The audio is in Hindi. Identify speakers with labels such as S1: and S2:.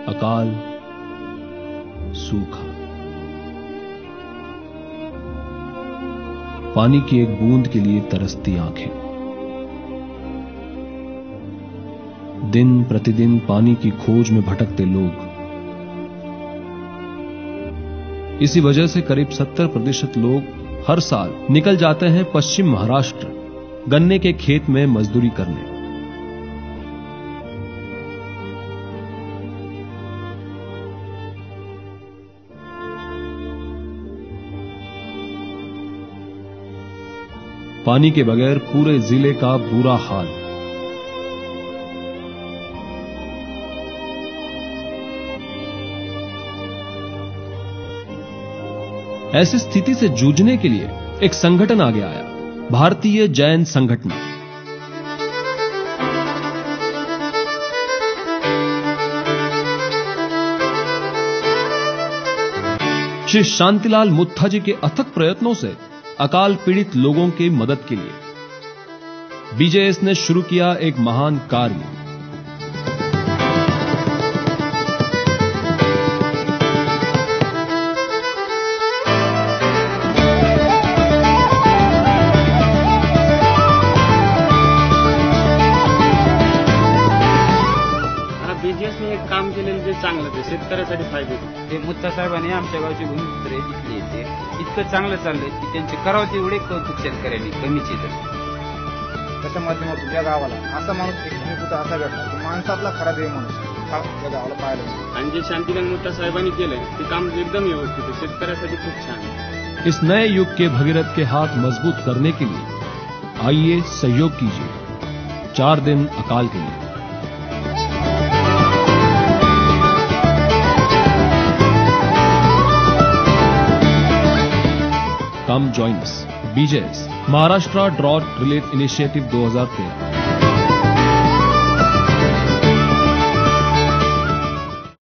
S1: अकाल, सूखा। पानी की एक बूंद के लिए तरसती आंखें। दिन प्रतिदिन पानी की खोज में भटकते लोग। इसी वजह से करीब 70% लोग हर साल निकल जाते हैं पश्चिम महाराष्ट्र गन्ने के खेत में मजदूरी करने। पानी के बगैर पूरे जिले का बुरा हाल। ऐसी स्थिति से जूझने के लिए एक संगठन आगे आया, भारतीय जैन संगठन। श्री शांतिलाल मुत्था जी के अथक प्रयत्नों से अकाल पीड़ित लोगों की मदद के लिए बीजेएस ने शुरू किया एक महान कार्य।
S2: बीजेएसने एक काम केलेलं जे चांगलं ते शेतकऱ्यासाठी फायदे ते मुत्ता साहेबांनी आमच्या गावची भूमिपुत्र जिंकली ते इतकं चांगलं चाललंय की त्यांचे करावं तेवढे कौतुक शेतकऱ्यांनी कमीच येतं।
S3: त्याच्या माध्यमातून या गावाला असा माणूस एक भूमिपुत्र असा भेटला की माणसा आपला खरा देव माणूस या गावाला पाहायला मिळाला।
S2: आणि जे शांतिलाल मुत्ता साहेबांनी केलंय ते काम एकदम व्यवस्थित आहे, शेतकऱ्यासाठी खूप छान आहे।
S1: इस नए युग के भगीरथ के हाथ मजबूत करने के लिए आइए सहयोग कीजिए 4 दिन अकाल के लिए। Come join us. BJS, Maharashtra Drought Relief Initiative 2013।